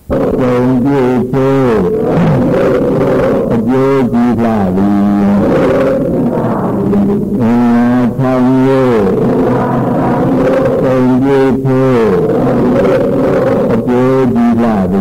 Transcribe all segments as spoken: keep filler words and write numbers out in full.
จงยืดโชโยจีลาลีนาทำโยจงยืดโชโยจีลาลี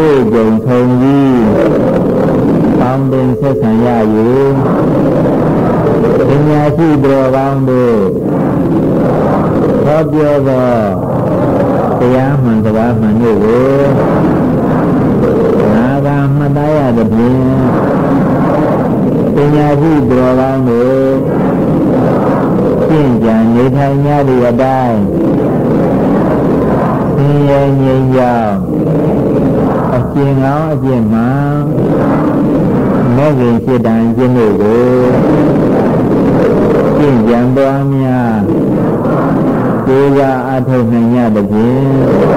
တွေ့ကြုံဆုံးပြီးပေါင်းတင်ဆက်ဆံရ၍ပညာရှိတော်ကောင်းတို့ဟောပြောသောတရားမှန်တရားမှန်တို့ကိုနာဂာမှတ်သားရသဖြင့်ပညာရှိတော်ကောင်းတို့ရှင်းကြံနေထိုင်ကြသည့်အတိုင်းဆင်းရဲငြိမ်းချမ်းအကျဉ်းကောင်းအကျဉ်းမှန်မေခင်စိတ်တန်ကျင့်တို့ကိုရှင်းကြံတော်များကိုယ်ကအထောက်နိုင်ရသဖြင့်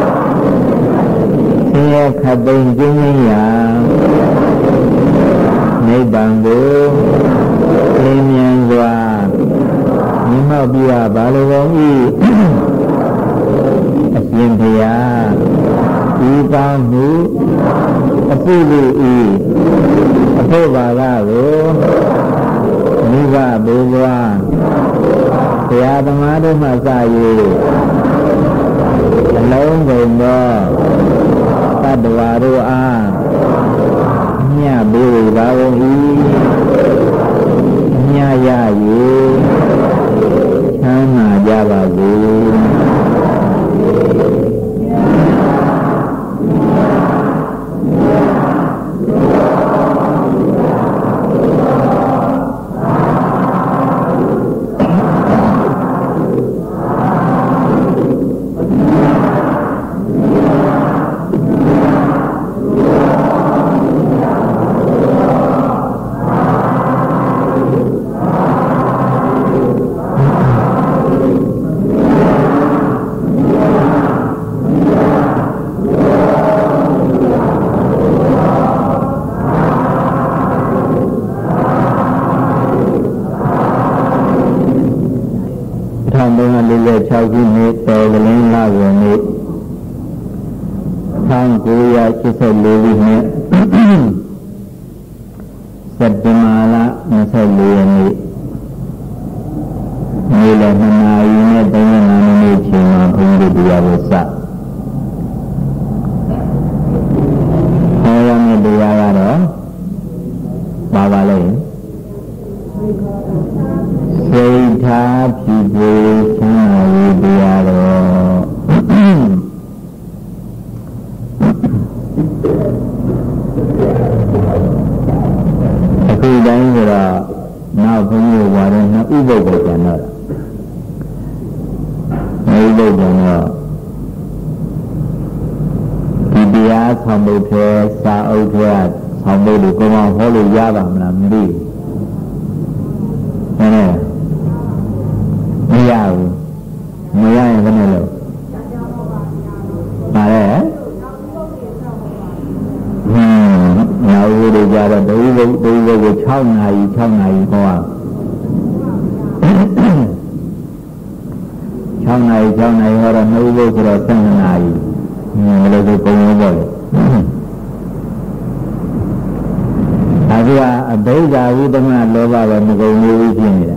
ဆင်းရဲခတ်သိမ်းကျဉ်းငြိမ်းရာနိဗ္ဗာန်ကိုလင်းမြန်စွာမြတ်မောက်ပြပါလိုပါ၏အရှင်ဘုရားဤကောင်းမှုအစိလူဤအဖို့ပါကကိုမိဘဘုရားဘုရားသမားတို့မှစ၍အလုံးစုံသောတတ္တဝါတို့အားမြတ်ဘုရားဝ၏မြတ်ရ၍ချမ်းသာကြပါစေ၆ခုနှစ်တော်ကလင်းလဝင်နေ့၁၉၈၄ခုနှစ်စက်တင်ဘာလ၂၄ရက်နေ့နေ့လယ်နှစ်နာရီနဲ့၃၅မိနစ်ချိန်မှာဘုန်းကြီးတရားကိုစဟောရမယ့်တရားကတော့ပါပါလေစိတ်ထားဖြစ်ပြီးချမ်းသာရေးတရားတော်အခုတိုင်းဆိုတော့နောက်ဘုန်းကြီးဝါရင်နှစ်ဥပုပ်ပဲကျန်တော့ဥပုပ်ကတော့ဒီတရားဆောင်ဖို့ထဲစာအုပ်ထဲဆောင်ဖို့ဒီကောင်းအောင်ဟောလို့ရပါမလားမသိဘူးနည်းနည်းမရဘူးမရရင်ဘယ်နဲ့လို့ပါလဲဟင်းနောက်ဦးတွေကြတော့ဒုဘုဒုဘုကို၆နာရီ၆နာရီဟောအောင်၆နာရီ၆နာရီဟောတော့နှုတ်ဘုဆိုတော့၁၂နာရီဟင်းဘယ်လိုဆိုပုံလို့ပေါ့လေအခုကအဘိဓါဝိသမလောဘပဲမကုန်ဘူးဖြစ်နေတာ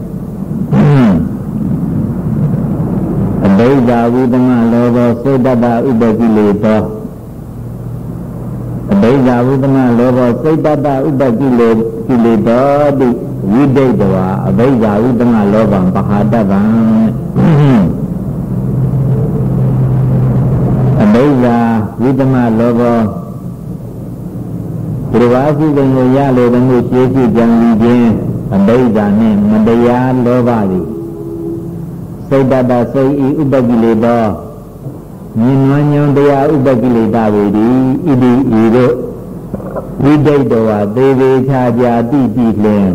အဘိဓါဝိသမလောဘစေတ္တဥပကိလေသောအဘိဓါဝိသမလောဘစေတ္တဥပကိလေကိလေသောတိဝိဒိတဝါအဘိဓါဝိသမလောဘံပဟာတဗံအဘိဓါဝိသမလောဘဒီဝါစီကံကိုရလို့တမှုရှေးရှိကြံပြီးခြင်းအဘိဓါနဲ့မတရားလောဘတွေစိတ်တတစိတ်ဤဥပကိလေသောမြင်နွမ်းညွန်တရားဥပကိလေသာဝေဒီဣတိဤတို့ဝိဒိတဝါသေသေးချာချာတိတိလင်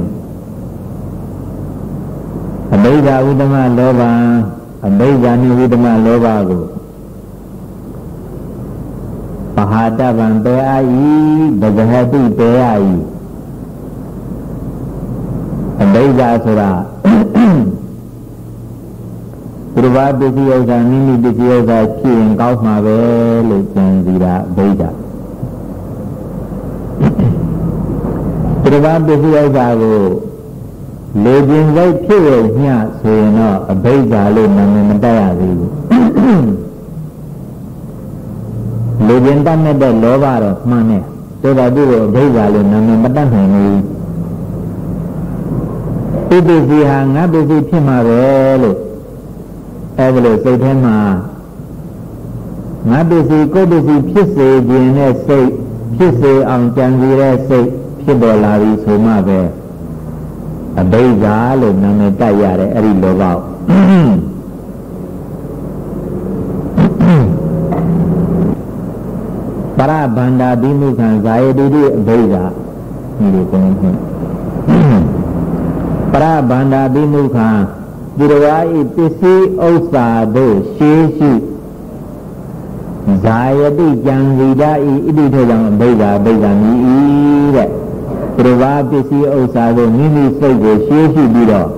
အဘိဓါဝိသမလောဘအဘိဓါနိဝိသမလောဘကိုပဟာတဗံပေအာယီဘဂဟတိပေအာယီအဘိဓါဆိုတာဘုရားပစ္စည်းဥစ္စာမိမိပစ္စည်းဥစ္စာဖြစ်ရင်ကောင်းမှာပဲလို့ကြံစီတာအဘိဓါဘုရားပစ္စည်းဥစ္စာကိုလေခြင်းစိတ်ဖြစ်ရညဆိုရင်တော့အဘိဓါလို့နာမည်မတတ်ရသေးဘူးလူကျင်တတ်မဲ့တဲ့လောဘတော့မှန်တယ်ဆိုတော့သူ့ကိုအဘိဓါလို့နာမည်မတတ်နိုင်ဘူးဒီပစ္စည်းဟာငါပစ္စည်းဖြစ်မှာပဲလို့အဲဒီလိုစိတ်ထဲမှာငါပစ္စည်းကိုယ်ပစ္စည်းဖြစ်စေခြင်းနဲ့စိတ်ဖြစ်စေအောင်ကြံစည်တဲ့စိတ်ဖြစ်ပေါ်လာပြီဆိုမှပဲအဘိဓါလို့နာမည်တက်ရတယ်အဲ့ဒီလောဘပရဗန္ဒာတိမုခံဇာယတိတိအဘိဓါဒီလိုပြောနေပရဗန္ဒာတိမုခံဒီတော်ဤပစ္စည်းဥစ္စာတို့ရှေးရှိဇာယတိကြံစီတာဤဣတိထောကြောင့်အဘိဓါအဘိဓါမြည်ဤတဲ့ဒီတော်ပစ္စည်းဥစ္စာတို့မိမိစိတ်ကိုရှေးရှိပြီးတော့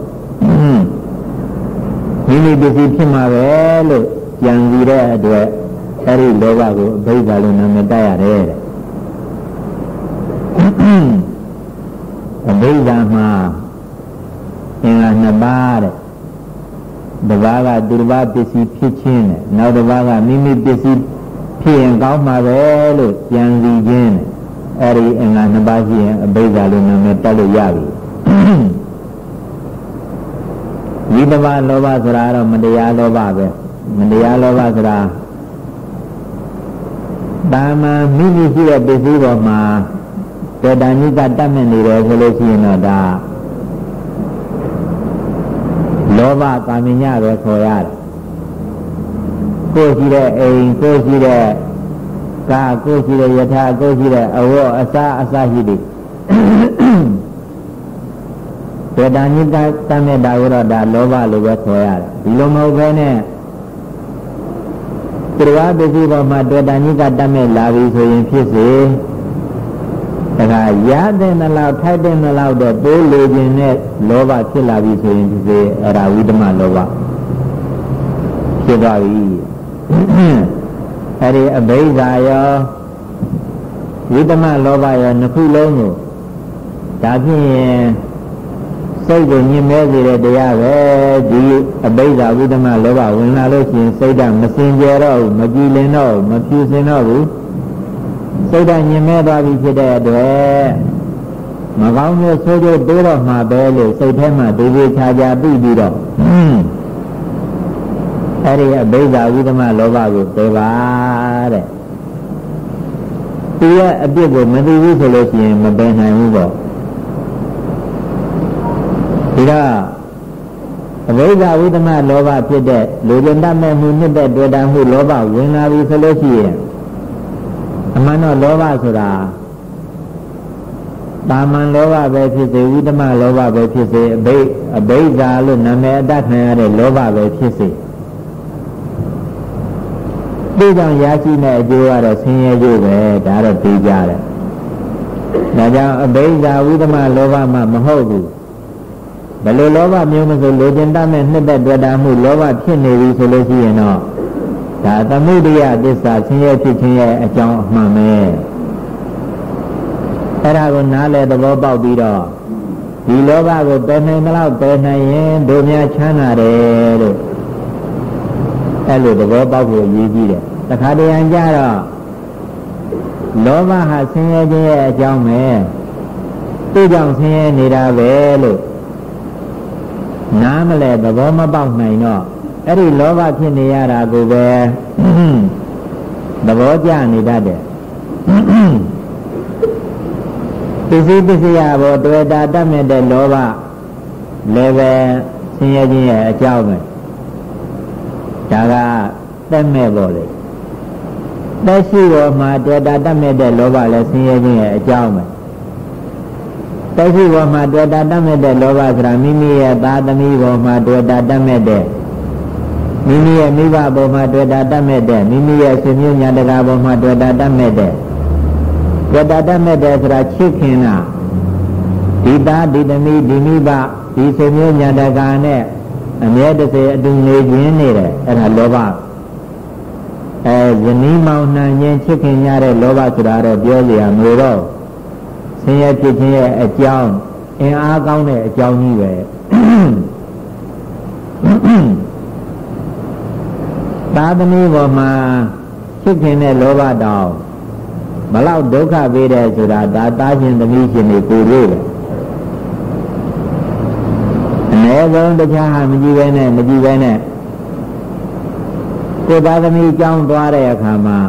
မိမိပစ္စည်းဖြစ်မှာပဲလို့ကြံစီတဲ့အတွက်အဲ့ဒီလောဘကိုအဘိဓါလို့နာမည်တက်ရတယ်တဲ့အဘိဓါမှာအင်္ဂါနှစ်ပါးတဲ့တပါးကသူတစ်ပါးပစ္စည်းဖြစ်ခြင်းနဲ့နောက်တစ်ပါးကမိမိပစ္စည်းဖြစ်ရင်ကောင်းမှာပဲလို့ကြံစီခြင်းနဲ့အဲ့ဒီအင်္ဂါနှစ်ပါးရှိရင်အဘိဓါလို့နာမည်တက်လို့ရပြီဒီတပါးလောဘဆိုတာတော့မတရားလောဘပဲမတရားလောဘဆိုတာတာမန်မိမိရှိတဲ့ပစ္စည်းပေါ်မှာတေတ္တဏိကတတ်မဲ့နေတယ်ဆိုလို့ရှိရင်တော့ဒါလောဘကာမညပဲခေါ်ရတယ်ကိုယ်ရှိတဲ့အိမ်ကိုယ်ရှိတဲ့ကာကိုယ်ရှိတဲ့ယထာကိုယ်ရှိတဲ့အဝတ်အစားအစာရှိတယ်တေတ္တဏိကတတ်မဲ့တာကိုတော့ဒါလောဘလို့ပဲခေါ်ရတယ်ဒီလိုမဟုတ်ဘဲနဲ့သူတော်ဘာပစ္စည်းပေါ်မှာတေတ္တဏိကတတ်မဲ့လာပြီဆိုရင်ဖြစ်စေဒါကရတဲ့နှလောက်ထိုက်တဲ့နှလောက်တော့တိုးလိုခြင်းနဲ့လောဘဖြစ်လာပြီဆိုရင်ဖြစ်စေအရာဝိဓမလောဘဖြစ်သွားပြီအဲဒီအဘိဓါရောဝိဓမလောဘရောနှစ်ခုလုံးကိုဒါဖြင့်စိတ်ကိုညှင်းမဲစေတဲ့တရားပဲဒီအဘိဓါဝိဓမလောဘဝင်လာလို့ရှိရင်စိတ်ဓာတ်မစင်ကြယ်တော့ဘူးမကြည်လင်တော့ဘူးမဖြူစင်တော့ဘူးစိတ်ဓာတ်ညှင်းမဲသွားပြီဖြစ်တဲ့အတွက်မကောင်းတဲ့ဆိုးကျိုးတွေးတော့မှာပဲလို့စိတ်ထဲမှာဒိဋ္ဌိချာချာသိပြီးတော့အဲ့ဒီအဘိဓါဝိဓမလောဘကိုပယ်ပါတဲ့သူရဲ့အပြစ်ကိုမသိဘူးဆိုလို့ရှိရင်မပယ်နိုင်ဘူးပေါ့ဒီတော့အဘိဓါဝိဓမလောဘဖြစ်တဲ့လူကျင်တတ်မဲ့မှုနှစ်တဲ့တွေ့တာမှုလောဘဝင်လာပြီဆိုလို့ရှိရင်အမှန်တော့လောဘဆိုတာတာမန်လောဘပဲဖြစ်စေဝိဓမလောဘပဲဖြစ်စေအဘိအဘိဓါလို့နာမည်အတတ်ခံရတဲ့လောဘပဲဖြစ်စေဒီကြောင့်ရရှိတဲ့အကျိုးကတော့ဆင်းရဲကျိုးပဲဒါတော့သိကြတယ်ဒါကြောင့်အဘိဓါဝိဓမလောဘမှမဟုတ်ဘူးဘယ်လိုလောဘမျိုးမဆိုလိုချင်တတ်မဲ့နှစ်သက်တွေ့တာမှုလောဘဖြစ်နေပြီဆိုလို့ရှိရင်တော့ဒါသမုဒယသစ္စာဆင်းရဲဖြစ်ခြင်းရဲ့အကြောင်းအမှန်ပဲအဲ့ဒါကိုနားလဲသဘောပေါက်ပြီးတော့ဒီလောဘကိုပယ်နိုင်မလားပယ်နိုင်ရင်တို့များချမ်းသာတယ်လို့အဲ့လိုသဘောပေါက်ဖို့ရည်ကြီးတယ်တခါတရံကြတော့လောဘဟာဆင်းရဲခြင်းရဲ့အကြောင်းပဲသူ့ကြောင့်ဆင်းရဲနေတာပဲလို့နားမလဲသဘောမပေါက်နိုင်တော့အဲ့ဒီလောဘဖြစ်နေရတာကိုပဲသဘောကျနေတတ်တယ်ပစ္စည်းပစ္စယဘောတွေ့တာတတ်မဲ့တဲ့လောဘလည်းပဲဆင်းရဲခြင်းရဲ့အကြောင်းပဲဒါကတက်မဲ့ပေါ်လေတက်ရှိပေါ်မှာတွေ့တာတတ်မဲ့တဲ့လောဘလည်းဆင်းရဲခြင်းရဲ့အကြောင်းပဲတက်ရှိပေါ်မှာတွေ့တာတတ်မဲ့တဲ့လောဘဆိုတာမိမိရဲ့သားသမီးပေါ်မှာတွေ့တာတတ်မဲ့တဲ့မိမိရဲ့မိဘပေါ်မှာတွေ့တာတတ်မဲ့တဲ့မိမိရဲ့ဆွေမျိုးညာတကာပေါ်မှာတွေ့တာတတ်မဲ့တဲ့တွေ့တာတတ်မဲ့တဲ့ဆိုတာချစ်ခင်တာဒီသားဒီသမီးဒီမိဘဒီဆွေမျိုးညာတကာနဲ့အမြဲတစေအတူနေခြင်းနေတယ်အဲ့ဒါလောဘအဲဇနီးမောင်နှံခြင်းချစ်ခင်ရတဲ့လောဘဆိုတာတော့ပြောစရာမလိုတော့ဆင်းရဲဖြစ်ခြင်းရဲ့အကြောင်းအင်အားကောင်းတဲ့အကြောင်းကြီးပဲသာသမီပေါ်မှာချဖြစ်ခင်တဲ့လောဘတောင်ဘလောက်ဒုက္ခပေးတယ်ဆိုတာဒါတားခြင်းသမီးရှင်တွေကိုလို့ပဲအနည်းဆုံးတခြားဟာမကြည့်ပဲနဲ့မကြည့်ပဲနဲ့ကိုယ်သားသမီးကြောင်းသွားတဲ့အခါမှာ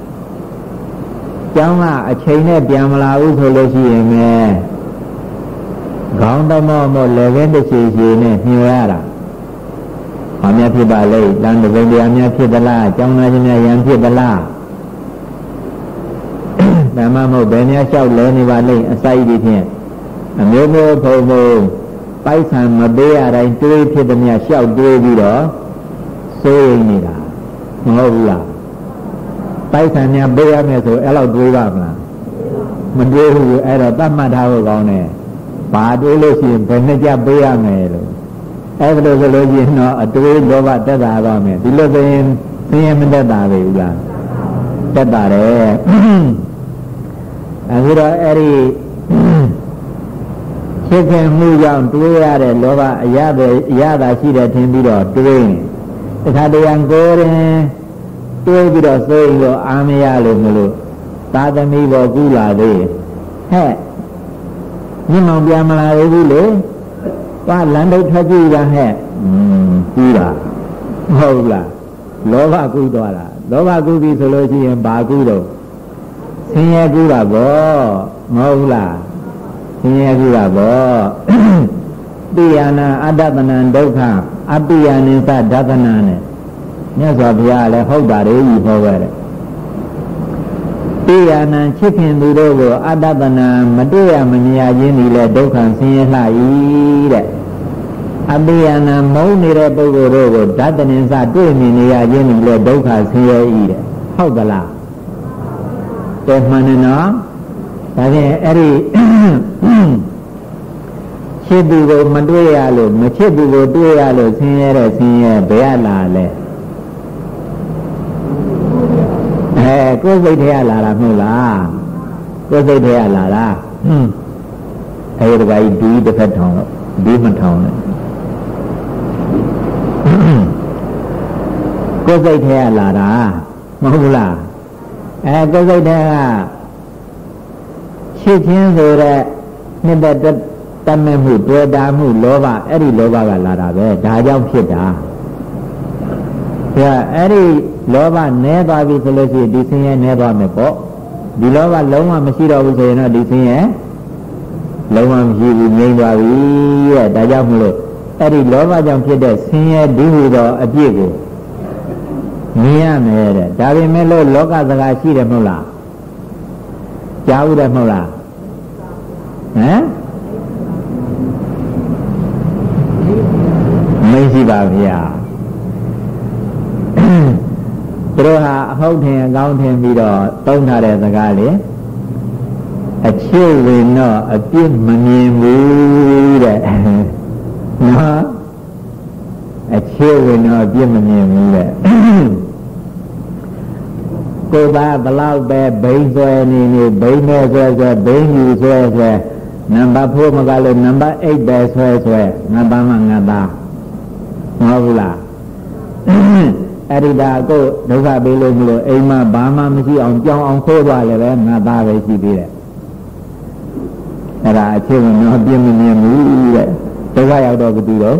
ကျောင်းကအချိန်နဲ့ပြန်မလာဘူးဆိုလို့ရှိရင်ငယ်ခေါင်းတမောမောလည်းပဲတစ်ချီချီနဲ့ညှို့ရတာဘာများဖြစ်ပါလဲတန်တပင်တရားများဖြစ်သလားကျောင်းသားချင်းများရံဖြစ်သလားဓမ္မမဟုတ်ဘယ်များလျှောက်လဲနေပါလိမ့်အစိုက်ဒီဖြင့်အမျိုးမျိုးဖုံဖုံပိုက်ဆံမပေးရတိုင်းတွေးဖြစ်သမျှလျှောက်တွေးပြီးတော့စိုးရိမ်နေတာမဟုတ်ဘူးလားပိုက်ဆံများပေးရမယ်ဆိုအဲ့လောက်တွေးပါမလားမတွေးဘူးအဲ့တော့တတ်မှတ်ထားဖို့ကောင်းတယ်ဘာတွေးလို့ရှိရင်ဘယ်နှစ်ကြပေးရမယ်လို့အဲ့ဒါလို့ဆိုလို့ရှိရင်တော့အတွေးလောဘတက်တာတော့မယ်ဒီလိုဆိုရင်သင်ရမတက်တာပဲဦးလားတက်တာတယ်အခုတော့အဲ့ဒီဖြစ်ခင်မှုကြောင့်တွေးရတဲ့လောဘအရပဲအရသာရှိတယ်ထင်ပြီးတော့တွေးတခါတရံကိုယ်ရင်တွေးပြီးတော့စိတ်ရောအာမရလို့မလို့သာသမီပေါ်ကူလာသေးဟဲ့မြင်မောင်ပြန်မလာသေးဘူးလေသွားလမ်းထုတ်ထွက်ကြည့်တာဟဲ့อืมကူတာမဟုတ်လားလောဘကူသွားတာလောဘကူပြီဆိုလို့ရှိရင်ဘာကူတော့ဆင်းရဲကူတာဗောမဟုတ်လားဆင်းရဲကူတာဗောပိယနာအတ္တတနံဒုက္ခအပိယနိသဒသနာနဲ့မြတ်စွာဘုရားလည်းဟုတ်တာတွေကြီးဟောခဲ့တယ်ပိယနာချစ်ခင်သူတို့ကိုအတ္တတနာမတွေ့ရမမြင်ရခြင်းဒီလေဒုက္ခဆင်းရဲလှ၏တဲ့အပိယနာမုန်းနေတဲ့ပုဂ္ဂိုလ်တို့ကိုဓာတနိသတွေ့မြင်နေရခြင်းဒီလေဒုက္ခဆင်းရဲ၏တဲ့ဟုတ်သလားတဲ့မှန်တယ်နော်ဒါဖြင့်အဲ့ဒီချစ်သူကိုမတွေ့ရလို့မချစ်သူကိုတွေ့ရလို့ဆင်းရဲတဲ့ဆင်းရဲဘယ်လာလဲအဲကိုယ်စိတ်ထဲလာတာမဟုတ်လားကိုယ်စိတ်ထဲလာတာဟွန်းအဲဒီကကြီးဒီတစ်ဖက်ထောင်တော့ဒီမထောင်နဲ့ကိုယ်စိတ်ထဲလာတာမဟုတ်ဘူးလားအဲကိုယ်စိတ်ထဲကချစ်ချင်းဆိုတဲ့နှစ်သက်တတ်မဲ့မှုတွေ့တာမှုလောဘအဲ့ဒီလောဘကလာတာပဲဒါကြောင့်ဖြစ်တာဒါအဲ့ဒီလောဘနည်းသွားပြီဆိုလို့ရှိရင်ဒီဆင်းရဲနည်းသွားမယ်ပေါ့ဒီလောဘလုံးဝမရှိတော့ဘူးဆိုရင်တော့ဒီဆင်းရဲလုံးဝမရှိဘူးငြိမ်းသွားပြီရဲ့ဒါကြောင့်မလို့အဲ့ဒီလောဘကြောင့်ဖြစ်တဲ့ဆင်းရဲဒီဟူသောအပြစ်ကိုမြင်ရမယ်တဲ့ဒါပေမဲ့လို့လောကစကားရှိတယ်မဟုတ်လားကြားဘူးတယ်မဟုတ်လားဟမ်မရှိပါဗျာသူတို့ဟာအဟုတ်ထင်အကောင်းထင်ပြီးတော့သုံးထားတဲ့စကားလေအချစ်ဝင်တော့အပြစ်မမြင်ဘူးတဲ့နော်အချစ်ဝင်တော့အပြစ်မမြင်ဘူးတဲ့ကိုယ်သာဘလောက်ပဲဘိန်းဆွဲနေနေဘိန်းနဲ့ဆွဲဆွဲဘိန်းယူဆွဲဆွဲနံပါတ်ဖို့မကလို့နံပါတ်အိတ်ပဲဆွဲဆွဲငါသားမငါသားမဟုတ်ဘူးလားအဲ့ဒီဒါကိုဒုက္ခပေးလို့မလို့အိမ်မှာဘာမှမရှိအောင်ကြောင်းအောင်ခိုးသွားလည်းပဲငါသားပဲရှိသေးတယ်အဲ့ဒါအချင်းဝင်တော့ပြင်းမမြင်ဘူးတဲ့ဒုက္ခရောက်တော့ဘယ်သူတော့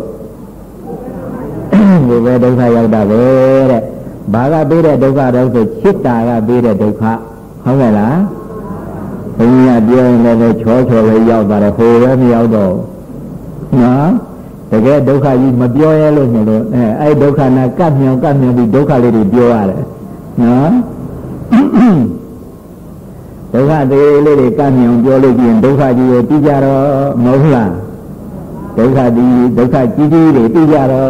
ဘယ်ပဲဒုက္ခရောက်တာပဲတဲ့ဘာကပေးတဲ့ဒုက္ခတော့ဆိုချစ်တာကပေးတဲ့ဒုက္ခဟုတ်ကဲ့လားဘုရားပြောရင်လည်းချောချောလေးရောက်သွားတယ်ဟိုပဲမရောက်တော့နော်တကယ်ဒုက္ခကြီးမပြောရဲလို့မလို့အဲအဲ့ဒုက္ခနာကပ်မြောင်ကပ်မြောင်ပြီးဒုက္ခလေးတွေပြောရတယ်နော်ဒုက္ခသေးလေးတွေကပ်မြောင်ပြောလို့ရှိရင်ဒုက္ခကြီးကိုသိကြတော့မဟုတ်လားဒုက္ခဒီဒုက္ခကြီးကြီးတွေသိကြတော့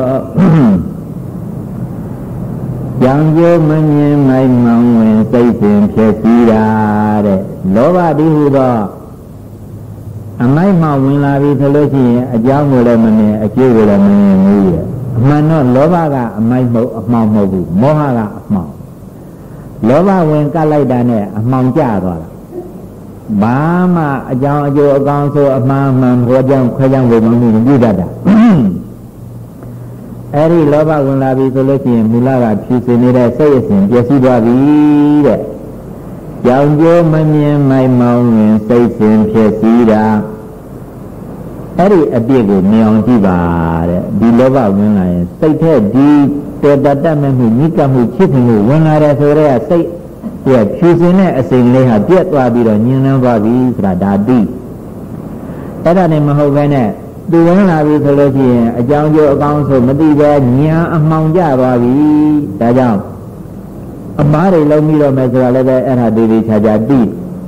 ကြောင်ကျိုးမမြင်မိုက်မောင်ဝင်စိတ်စဉ်ဖြစ်စီတာတဲ့လောဘတိဟုသောအမိုက်မှဝင်လာပြီဆိုလို့ရှိရင်အကြောင်းကိုလည်းမမြင်အကျိုးကိုလည်းမမြင်ဘူးရဲ့အမှန်တော့လောဘကအမိုက်မဟုတ်အမှောင်မဟုတ်ဘူးမောဟကအမှောင်လောဘဝင်ကပ်လိုက်တာနဲ့အမှောင်ကျသွားတာဘာမှအကြောင်းအကျိုးအကောင်ဆိုအမှန်မှန်ဟောကြောင့်ခွဲကြောင့်ဝေမှန်မှုမပြုတတ်တာအဲ့ဒီလောဘဝင်လာပြီဆိုလို့ရှိရင်မူလကဖြူစင်နေတဲ့စိတ်အစဉ်ပျက်စီးသွားပြီတဲ့ကြောင်ကျိုးမမြင်မိုင်မောင်းရင်စိတ်စဉ်ဖြစ်စီတာအဲ့ဒီအပြစ်ကိုမြင်အောင်ကြည့်ပါတဲ့ဒီလောဘဝင်လာရင်စိတ်ထဲဒီတေတတတ်မဲ့မှုညစ်ကမှုချစ်ခင်မှုဝင်လာတယ်ဆိုတော့စိတ်ရဲ့ဖြူစင်တဲ့အစဉ်လေးဟာပြတ်သွားပြီးတော့ညင်နှမ်းသွားပြီဆိုတာဒါတိအဲ့ဒါနဲ့မဟုတ်ဘဲနဲ့သူဝင်လာပြီဆိုလို့ရှိရင်အကြောင်းကျိုးအကောင်းဆုံးမသိပဲညာအမှောင်ကျသွားပြီဒါကြောင့်အမားတွေလုံးပြီးတော့မယ်ဆိုတာလည်းပဲအဲ့ဒါဒီဒီခြားခြားတိ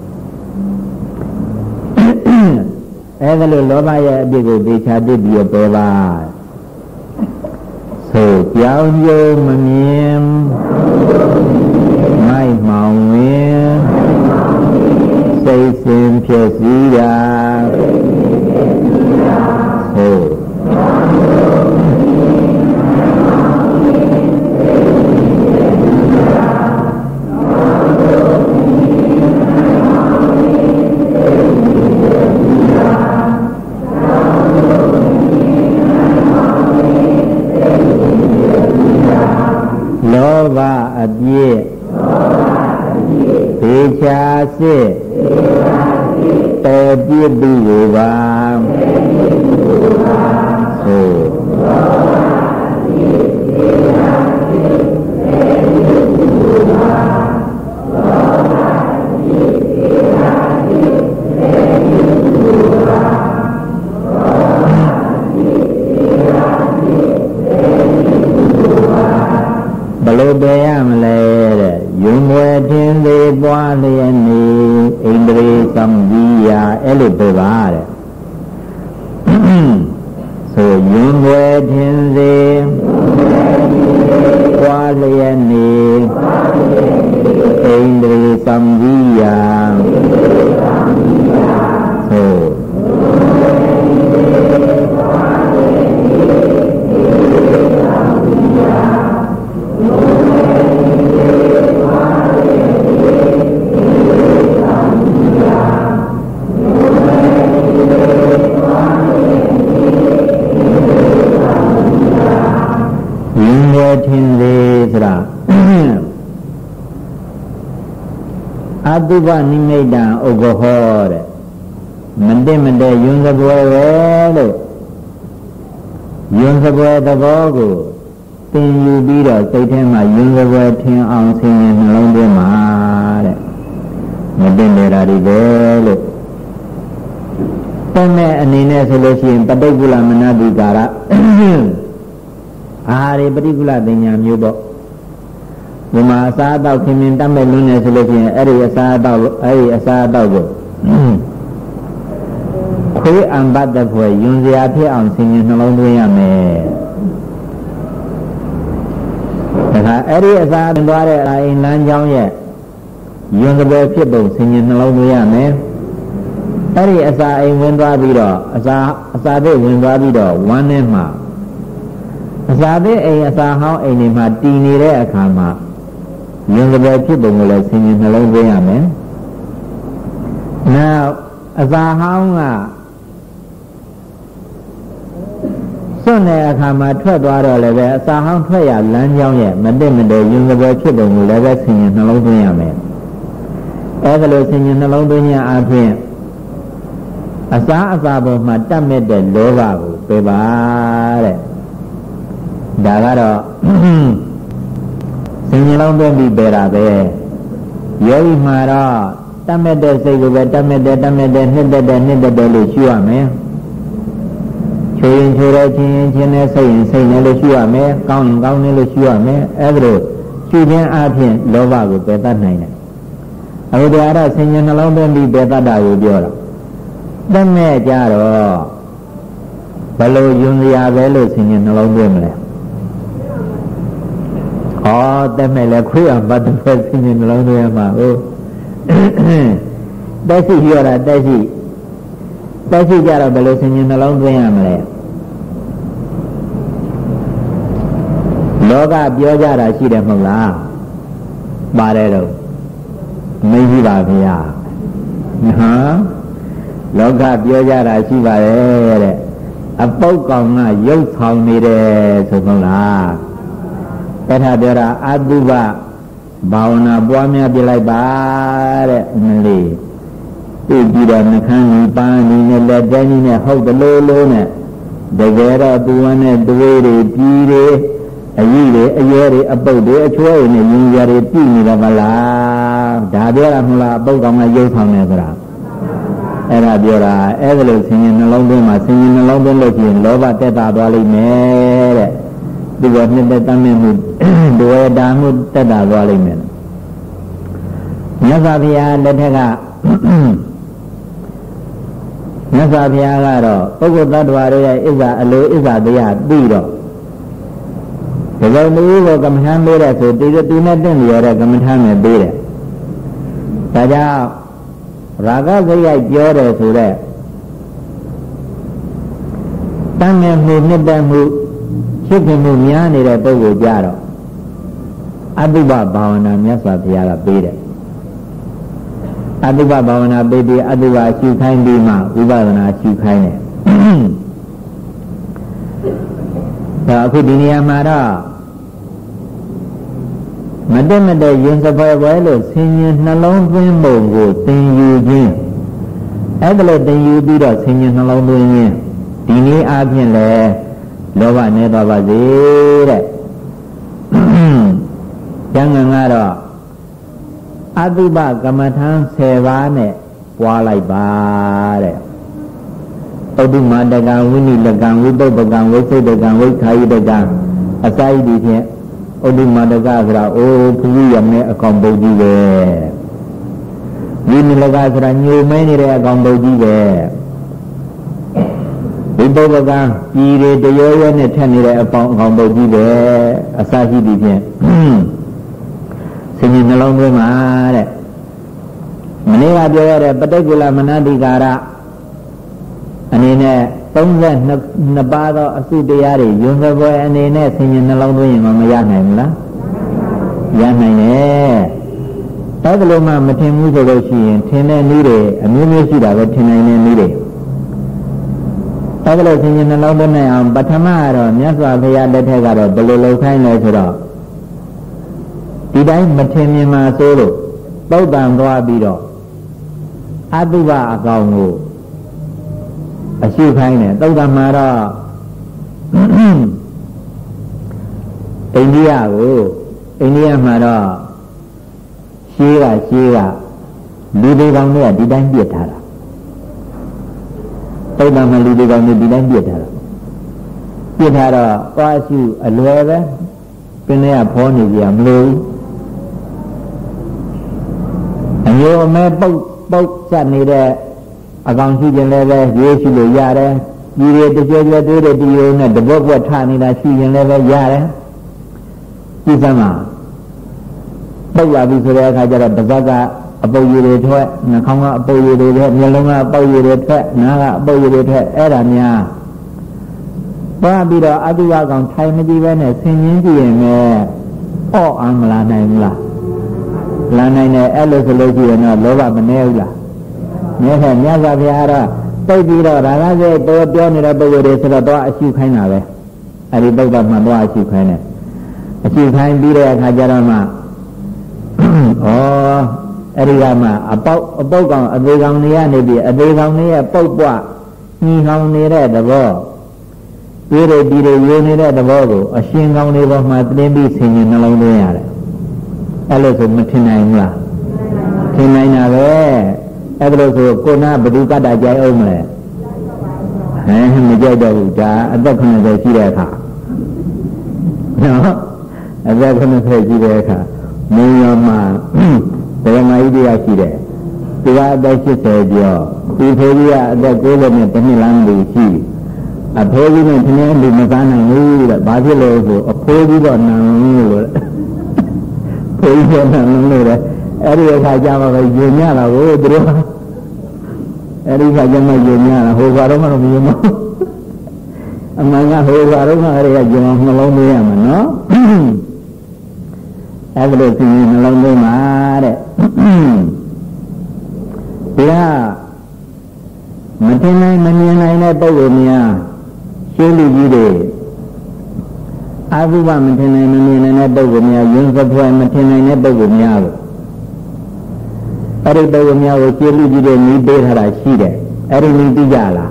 အဲ့ဒါလို့လောဘရဲ့အပြစ်ကိုဒေချာတိပြီးတော့ပယ်ပါဆိုကြောင်းကျိုးမမြင်မိုက်မှောင်ဝင်စိတ်စဉ်ဖြစ်စီတာဟုတ်လောဘအပြည့်ဒေချာစစ်တေပြည့်သူကိုပါဟုတ်ဘယ်လိုပယ်ရမလဲတဲ့ယုံွယ်ခြင်းသေးပွားလျက်နေဣန္ဒြေသံဃိယာအဲ့လိုပယ်ပါတဲ့ဆိုယုံွယ်ခြင်းသေးပွားလျက်နေဣန္ဒြေသံဃိယာဟုတ်ထင်လေဆိုတာအတုပနိမိတံဥက္ကဟောတဲ့မတင့်မတည့်ယွန်းစပွဲပဲလို့ယွန်းစပွဲသဘောကိုသင်ယူပြီးတော့စိတ်ထဲမှာယွန်းစပွဲထင်အောင်ဆင်ရင်နှလုံးသွင်းမှာတဲ့မတင့်နေတာဒီပဲလို့တမဲ့အနေနဲ့ဆိုလို့ရှိရင်ပဋိက္ခုလမနတိကာရအာရိပရိကုလပညာမျိုးပေါ့ဒီမှာအစားအသောက်ခင်မင်တတ်မဲ့လွန်းနေဆိုလို့ရှိရင်အဲ့ဒီအစားအသောက်အဲ့ဒီအစားအသောက်ကိုခွေးအံပတ်တဲ့ဖွယ်ယွန်စရာဖြစ်အောင်ဆင်ញင်နှလုံးသွင်းရမယ်ဒါကအဲ့ဒီအစားတင်သွားတဲ့အအိမ်လမ်းကြောင်းရဲ့ယွန်စပွဲဖြစ်ပုံဆင်ញင်နှလုံးသွင်းရမယ်အဲ့ဒီအစာအိမ်ဝင်သွားပြီးတော့အစာအစာတွေဝင်သွားပြီးတော့ဝမ်းထဲမှာအစာသေးအိမ်အစာဟောင်းအိမ်တွေမှာတည်နေတဲ့အခါမှာယွန်းစပွဲဖြစ်ပုံကိုလည်းဆင်ញင်နှလုံးသွင်းရမယ်။နောက်အစာဟောင်းကစွန့်တဲ့အခါမှာထွက်သွားတော့လည်းပဲအစာဟောင်းထွက်ရလမ်းကြောင်းရဲ့မတည့်မတည့်ယွန်းစပွဲဖြစ်ပုံကိုလည်းပဲဆင်ញင်နှလုံးသွင်းရမယ်။အဲဒါလိုဆင်ញင်နှလုံးသွင်းခြင်းအပြင်အစာအစာပေါ်မှာတတ်မဲ့တဲ့လောဘကိုပယ်ပါတဲ့ဒါကတော့ဆင်ញင်လုံးသွင်းပြီးပယ်တာပဲယောဂီမှာတော့တတ်မဲ့တဲ့စိတ်ကိုပဲတတ်မဲ့တဲ့တတ်မဲ့တဲ့နှစ်သက်တဲ့နှစ်သက်တဲ့လို့ရှုရမယ်ချိုးရင်ချိုးတဲ့ချင်းရင်ချင်းနဲ့စိတ်ရင်စိတ်နဲ့လို့ရှုရမယ်ကောင်းရင်ကောင်းတယ်လို့ရှုရမယ်အဲဒါလို့ရှုခြင်းအပြင်လောဘကိုပယ်တတ်နိုင်တယ်အခုတရားတော့ဆင်ញင်နှလုံးသွင်းပြီးပယ်တတ်တာကိုပြောတာတတ်မဲ့ကြတော့ဘယ်လိုယွန်းစရာပဲလို့ဆင်ញင်နှလုံးသွင်းမလဲဩတက်မဲ့လဲခွေးအောင်ပတ်တဲ့ဆင်ញင်နှလုံးသွင်းရမှာဟုတ်တက်ရှိရတာတက်ရှိတက်ရှိကြတော့ဘယ်လိုဆင်ញင်နှလုံးသွင်းရမလဲလောကပြောကြတာရှိတယ်မဟုတ်လားပါတယ်တော့မရှိပါဗျာဟမ်လောကပြောကြတာရှိပါတယ်တဲ့အပုတ်ကောင်ကရုပ်ဆောင်နေတယ်ဆိုတော့လားအဲ့ဒါပြောတာအတုပဘာဝနာပွားများပြလိုက်ပါတဲ့အမလေးသိပြီးတော့နှခမ်းကြီးပန်းကြီးနဲ့လက်တဲကြီးနဲ့ဟုတ်တယ်လို့လို့နဲ့တကယ်တော့သူဝနဲ့တွေးတွေကြီးတွေအကြီးတွေအရွယ်တွေအပုတ်တွေအချွဲတွေနဲ့ရင်ရတွေပြည်နေတော့မလားဒါပြောတာမလားအပုတ်ကောင်ကရုပ်ဆောင်နေကြတာအဲ့ဒါပြောတာအဲ့ဒါလို့ဆင်ញင်နှလုံးသွင်းမှာဆင်ញင်နှလုံးသွင်းလို့ရှိရင်လောဘတက်တာသွားလိမ့်မယ်တဲ့ဒီကနှစ်သက်တမ်းမှုဒွေတာမှုတက်တာသွားလိမ့်မယ်မြတ်စွာဘုရားလက်ထက်ကမြတ်စွာဘုရားကတော့ပုဂ္ဂိုလ်သတ္တဝါတွေရဲ့ဣဇ္ဇာအလိုဣဇ္ဇာတရားပြီးတော့ဒီလိုမျိုးကိုကမ္မထမ်းပေးတဲ့ဆိုဒီတူနဲ့တင့်လျော်တဲ့ကမ္မထမ်းနဲ့ပေးတယ်ဒါကြောင့်ရာဂစိတ်ရိုက်ပြောတယ်ဆိုတော့တမ်းမြမှုနှစ်သက်မှုဖြစ်ဖြစ်မှုများနေတဲ့ပုဂ္ဂိုလ်ကြတော့အတုပဘာဝနာမြတ်စွာဘုရားကပေးတယ်အတုပဘာဝနာပေးပြီးအတုပရှုခိုင်းပြီးမှဝိပဿနာရှုခိုင်းတယ်ဒါအခုဒီနေရာမှာတော့မတည့်မတည့်ရင်စပွဲပွဲလို့ဆင်ញင်နှလုံးသွင်းပုံကိုသင်ယူခြင်းအဲ့ဒါလို့သင်ယူပြီးတော့ဆင်ញင်နှလုံးသွင်းခြင်းဒီနည်းအားဖြင့်လေလောဘနဲ့သွားပါစေတဲ့ကျမ်းဂန်ကတော့အတုပကမ္မထံဆယ်ပါးနဲ့ပွားလိုက်ပါတဲ့ဥဒ္ဓမာတကံဝိနိလကံဝိပုပ္ပကံဝိသုဒ္ဓကံဝိခာယိတကံအစာရည်ဒီဖြင့်ဥဒ္ဓမာတကဆိုတာအိုးဖူးရမယ်အကောင်ပုတ်ကြီးပဲဝိနိလကဆိုတာညိုမဲနေတဲ့အကောင်ပုတ်ကြီးပဲဝိပုပ္ပကံကြီးတွေတရောရဲနဲ့ထက်နေတဲ့အပေါင်းအကောင်ပုတ်ကြီးပဲအစာရှိဒီဖြင့်ဆင်ញင်နှလုံးသွင်းမှာတဲ့မနေ့ကပြောရတဲ့ပဋိက္ခလမနတိကာရအနေနဲ့သုံးဆယ်နှစ်ပါးသောအစုတရားတွေယွန်းစပွဲအနေနဲ့ဆင်ញင်နှလုံးသွင်းရင်မရနိုင်ဘူးလားရနိုင်တယ်အဲ့ဒါလို့မှမထင်ဘူးဆိုလို့ရှိရင်ထင်တဲ့နည်းတွေအမျိုးမျိုးရှိတာပဲထင်နိုင်တဲ့နည်းတွေအဲ့ဒါလို့ဆင်ញင်နှလုံးသွင်းနိုင်အောင်ပထမကတော့မြတ်စွာဘုရားလက်ထက်ကတော့ဘယ်လိုလုပ်ခိုင်းလဲဆိုတော့ဒီတိုင်းမထင်မြင်မှဆိုလို့ပုဒ်တန်သွားပြီးတော့အတုပအကောင်ကိုအရှိခိုင်းတယ်သုဒ္ဓမှာတော့အိန္ဒိယကိုအိန္ဒိယမှာတော့ရှေးကရှေးကလူတွေကောင်တွေကဒီတိုင်းပြစ်ထားတာသုဒ္ဓမှာလူတွေကောင်တွေဒီတိုင်းပြစ်ထားတာပြစ်ထားတော့သွားရှိအလွယ်ပဲပင်တွေကဖောနေကြမလို့အမျိုးအမဲပုတ်ပုတ်ဆက်နေတဲ့အကောင်ရှိခြင်းလည်းပဲရေးရှိလို့ရတယ်ဒီတွေတကြွကြွတွေးတဲ့ဒီလိုနဲ့တပုတ်ပွက်ထနေတာရှိရင်လည်းပဲရတယ်ဒီစမ်းမှာပုတ်လာပြီဆိုတဲ့အခါကျတော့ပါးစပ်ကအပုတ်ရည်တွေထွက်နှာခေါင်းကအပုတ်ရည်တွေထွက်မျက်လုံးကအပုတ်ရည်တွေထွက်နားကအပုတ်ရည်တွေထွက်အဲ့ဒါများသွားပြီးတော့အတုဝကောင်ထိုင်မကြည့်ပဲနဲ့ဆင်ញင်းကြည့်ရင်လည်းအော့အောင်မလာနိုင်ဘူးလားလာနိုင်တယ်အဲ့လိုဆိုလို့ရှိရင်တော့လောဘမနေဘူးလားမြတ်စွာမြတ်စွာဘုရားကတော့သိပြီးတော့ဒါကစေတော်ပြောနေတဲ့ပုဂ္ဂိုလ်တွေဆိုတော့တော့အရှုခိုင်းတာပဲအဲ့ဒီပုဒ်တော်မှတော့အရှုခိုင်းတယ်အရှုခိုင်းပြီးတဲ့အခါကျတော့မှဩအဲ့ဒီကမှအပေါက်အပုတ်ကောင်အသေးကောင်တွေကနေပြီးအသေးကောင်တွေရဲ့ပုတ်ပွညီကောင်နေတဲ့သဘောပြေးရပြီးရယူနေတဲ့သဘောကိုအရှင်ကောင်တွေပေါ်မှာသင်ပြီးဆင်ញင်နှလုံးသွင်းရတယ်အဲ့လိုဆိုမထင်နိုင်ဘူးလားထင်နိုင်တာပဲအဲ့ဒါလို့ဆိုကိုနာဘယ်သူကတ္တကြိုက်အောင်မလဲဟမ်မကြိုက်တော့ဘူးဒါအသက်ခုနှစ်ဆယ်ရှိတဲ့အခါနော်အသက်ခုနှစ်ဆယ်ရှိတဲ့အခါမင်းရောမှဘယ်မှာဣတိယရှိတယ်သူကအသက်ရှစ်ဆယ်ကျော်ဒီဖေကြီးကအသက်ကိုးဆယ်နဲ့တစ်နှစ်လမ်းလူရှိအဖေကြီးနဲ့ခင်းလူမစားနိုင်ဘူးတဲ့ဘာဖြစ်လို့ဆိုအဖိုးကြီးတော့နံလို့ဖေကြီးကနံလို့တဲ့အဲ့ဒီအခါကျမှပဲယဉ်ညတာကိုသူတို့အဲ့ဒီအခါကျမှယဉ်ညတာဟိုဘာတော့မှမယဉ်မအမှန်ကဟိုဘာတော့မှအဲ့ဒီကယဉ်အောင်နှလုံးသွင်းရမှာနော်အဲ့ဒါလို့စီနှလုံးသွင်းမှာတဲ့ဒီကမတင်နိုင်မမြင်နိုင်တဲ့ပုဂ္ဂိုလ်များရှင်းလူကြီးတွေအာဟုဘမထင်နိုင်မမြင်နိုင်တဲ့ပုဂ္ဂိုလ်များယဉ်စဖွဲ့မထင်နိုင်တဲ့ပုဂ္ဂိုလ်များကိုအဲ့ဒီပုဂ္ဂိုလ်များကိုရှင်းလူကြီးတွေနီးပေးထားတာရှိတယ်အဲ့ဒီနီးပြီးကြလား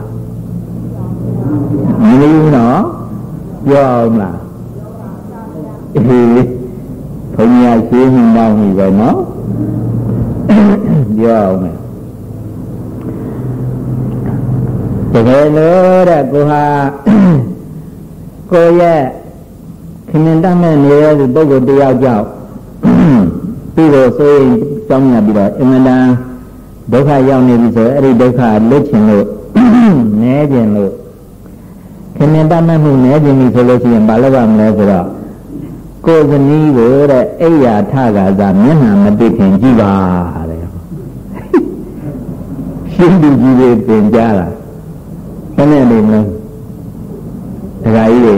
မနီးဘူးနော်ပြောအောင်လားအေးဘုရားရှင်းမှောင်းပြီပဲနော်ပြောအောင်မယ်တကယ်လို့တဲ့ကိုဟာကိုရဲ့ခင်မင်တတ်မဲ့နေတဲ့ပုဂ္ဂိုလ်တယောက်ကြောင့်ပြီးတော့ဆိုရင်ကြောင်းရပြီးတော့အင်မတန်ဒုက္ခရောက်နေပြီဆိုအဲ့ဒီဒုက္ခလွတ်ချင်လို့နဲကျင်လို့ခင်မင်တတ်မဲ့မှုနဲကျင်ပြီဆိုလို့ရှိရင်ဘာလုပ်ရမလဲဆိုတော့ကိုယ်ဇနီးကိုတဲ့အိယာထကသာမျက်နှာမတွေ့ခင်ကြည့်ပါတဲ့ရှင်းသူကြီးတွေသင်ကြားတာဘယ်နဲ့နေမလဲဒကာကြီးတွေ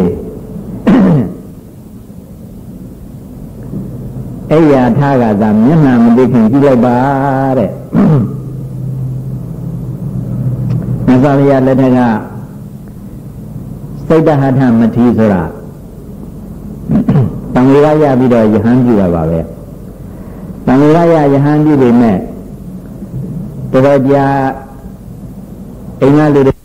အိယာထကသာမျက်နှာမတွေ့ခင်ကြည့်လိုက်ပါတဲ့မြတ်စွာဘုရားလက်ထက်ကစိတ်တဟထမထီဆိုတာတန်ဃာရပြီးတော့ယဟန်ပြုတာပါပဲတန်ဃာရယဟန်ပြုပေမဲ့တော်တော်ကြာအိမ်ကလူတွေ